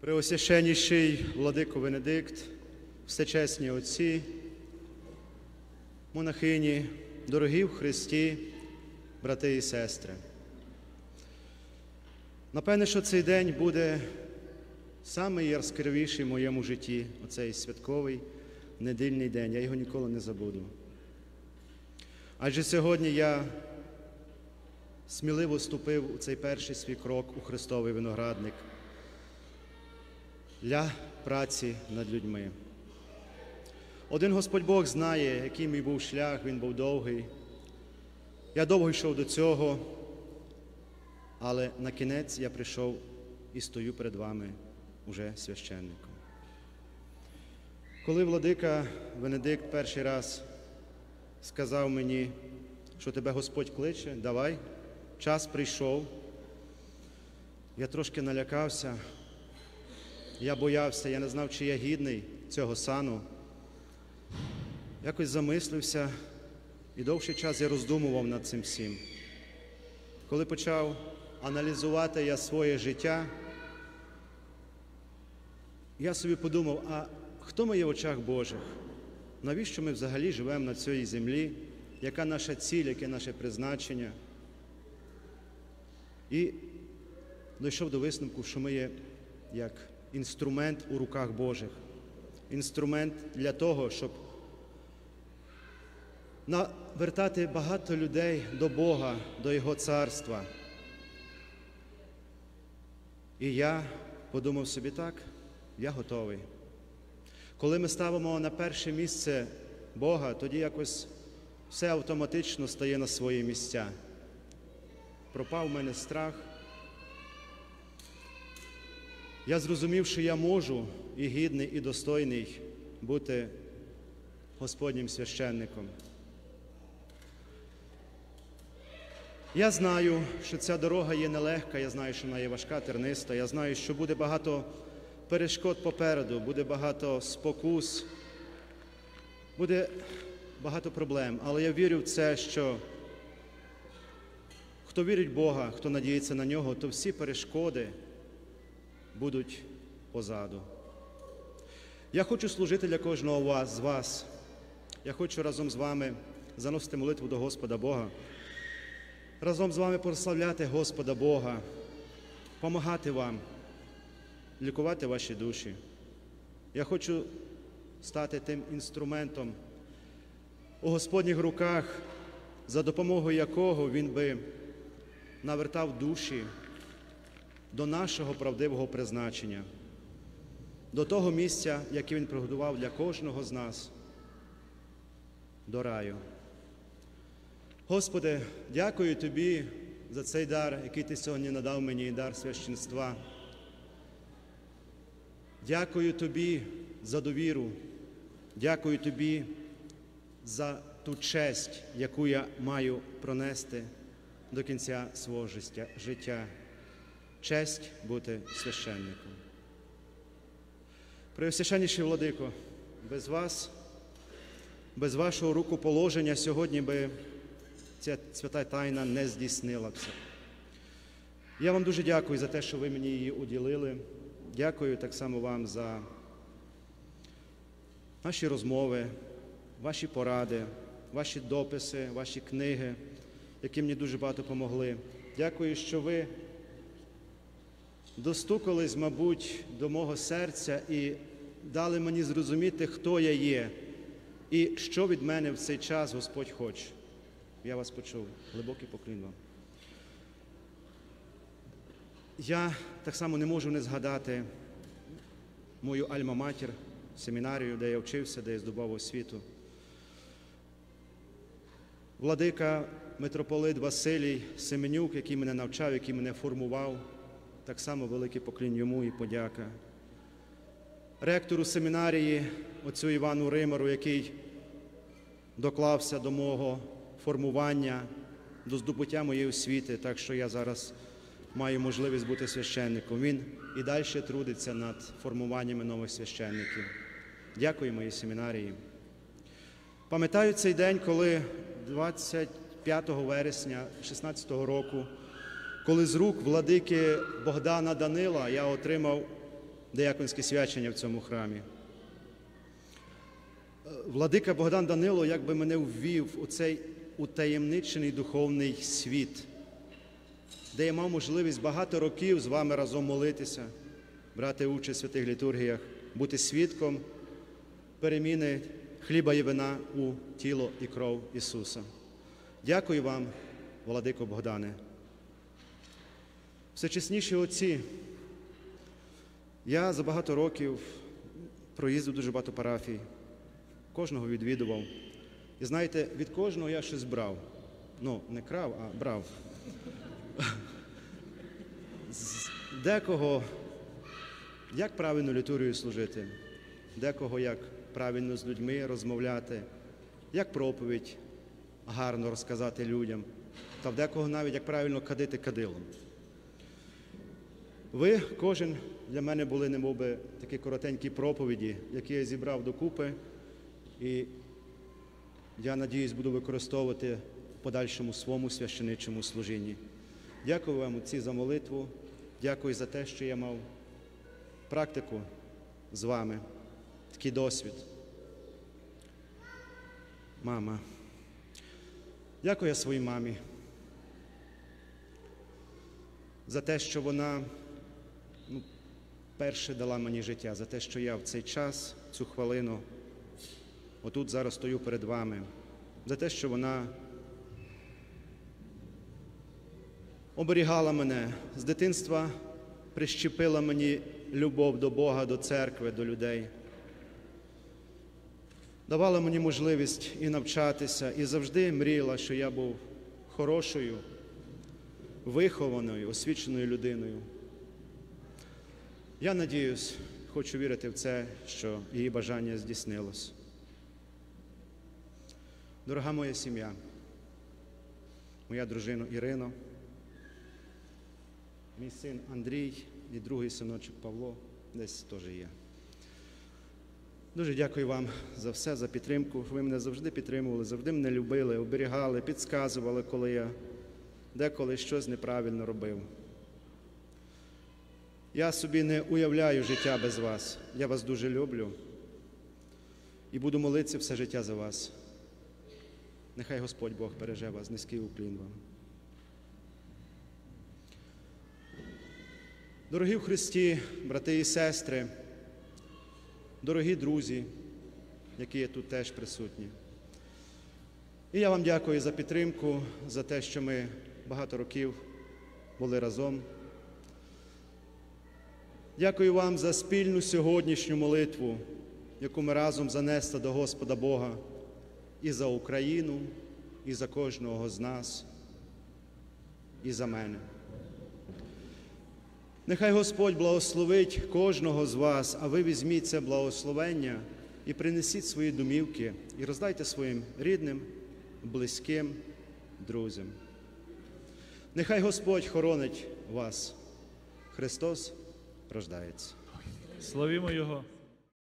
Преосвященніший владико Венедикт, всечесні отці, монахині, дорогі в Христі, брати і сестри. Напевне, що цей день буде самий яскравіший в моєму житті, оцей святковий недільний день, я його ніколи не забуду. Адже сьогодні я сміливо ступив у цей перший свій крок у Христовий виноградник для праці над людьми. Один Господь Бог знає, який мій був шлях, він був довгий. Я довго йшов до цього, але на кінець я прийшов і стою перед вами уже священником. Коли владика Венедикт перший раз сказав мені, що тебе Господь кличе, давай, час прийшов, я трошки налякався, я боявся, я не знав, чи я гідний цього сану. Якось замислився, і довший час я роздумував над цим всім. Коли почав аналізувати я своє життя, я собі подумав, а хто ми є в очах Божих? Навіщо ми взагалі живемо на цій землі? Яка наша ціль, яке наше призначення? І дійшов до висновку, що ми є як інструмент у руках Божих. Інструмент для того, щоб навертати багато людей до Бога, до Його царства. І я подумав собі так, я готовий. Коли ми ставимо на перше місце Бога, тоді якось все автоматично стає на свої місця. Пропав в мене страх. Я зрозумів, що я можу і гідний, і достойний бути Господнім священником. Я знаю, що ця дорога є нелегка, я знаю, що вона є важка, терниста, я знаю, що буде багато перешкод попереду, буде багато спокус, буде багато проблем. Але я вірю в це, що хто вірить в Бога, хто надіється на Нього, то всі перешкоди будуть позаду. Я хочу служити для кожного з вас. Я хочу разом з вами заносити молитву до Господа Бога, разом з вами прославляти Господа Бога, помагати вам, лікувати ваші душі. Я хочу стати тим інструментом у Господніх руках, за допомогою якого Він би навертав душі до нашого правдивого призначення, до того місця, яке Він приготував для кожного з нас, до раю. Господи, дякую Тобі за цей дар, який Ти сьогодні надав мені, дар священства. Дякую Тобі за довіру, дякую Тобі за ту честь, яку я маю пронести до кінця свого життя. Честь бути священником. Преосвященніший владико, без вас, без вашого рукоположення сьогодні би ця свята тайна не здійснилася. Я вам дуже дякую за те, що ви мені її уділили. Дякую так само вам за ваші розмови, ваші поради, ваші дописи, ваші книги, які мені дуже багато помогли. Дякую, що ви достукались, мабуть, до мого серця і дали мені зрозуміти, хто я є і що від мене в цей час Господь хоче. Я вас почув. Глибокий поклін вам. Я так само не можу не згадати мою альма-матір, семінарію, де я вчився, де я здобував освіту. Владика митрополит Василій Семенюк, який мене навчав, який мене формував, так само великий поклін йому і подяка. Ректору семінарії, отцю Івану Римару, який доклався до мого формування, до здобуття моєї освіти, так що я зараз маю можливість бути священником. Він і далі трудиться над формуваннями нових священників. Дякую моїй семінарії. Пам'ятаю цей день, коли 25 вересня 2016 року, коли з рук владики Богдана Данила я отримав дияконське свячення в цьому храмі. Владика Богдан Данило якби мене ввів у цей утаємничений духовний світ, де я мав можливість багато років з вами разом молитися, брати участь в святих літургіях, бути свідком переміни хліба і вина у тіло і кров Ісуса. Дякую вам, владико Богдане. Всечесніші отці, я за багато років проїздив дуже багато парафій, кожного відвідував. І знаєте, від кожного я щось брав. Ну, не крав, а брав. Декого, як правильно літургію служити, декого, як правильно з людьми розмовляти, як проповідь гарно розказати людям, та в декого навіть, як правильно кадити кадилом. Ви, кожен, для мене були немовби такі коротенькі проповіді, які я зібрав докупи, і я, надіюсь, буду використовувати в подальшому своєму священичому служінні. Дякую вам, отці, за молитву, дякую за те, що я мав практику з вами, такий досвід. Мама, дякую я своїй мамі за те, що вона перше дала мені життя, за те, що я в цей час, цю хвилину, отут зараз стою перед вами, за те, що вона оберігала мене, з дитинства прищепила мені любов до Бога, до церкви, до людей. Давала мені можливість і навчатися, і завжди мріяла, що я був хорошою, вихованою, освіченою людиною. Я надіюсь, хочу вірити в це, що її бажання здійснилось. Дорога моя сім'я, моя дружина Ірина, мій син Андрій і другий синочок Павло десь теж є. Дуже дякую вам за все, за підтримку. Ви мене завжди підтримували, завжди мене любили, оберігали, підказували, коли я деколи щось неправильно робив. Я собі не уявляю життя без вас. Я вас дуже люблю і буду молитися все життя за вас. Нехай Господь Бог береже вас, низький уклін вам. Дорогі в Христі, брати і сестри, дорогі друзі, які є тут теж присутні. І я вам дякую за підтримку, за те, що ми багато років були разом. Дякую вам за спільну сьогоднішню молитву, яку ми разом занесли до Господа Бога і за Україну, і за кожного з нас, і за мене. Нехай Господь благословить кожного з вас, а ви візьміть це благословення і принесіть свої домівки, і роздайте своїм рідним, близьким, друзям. Нехай Господь хоронить вас. Христос рождається. Славімо Його!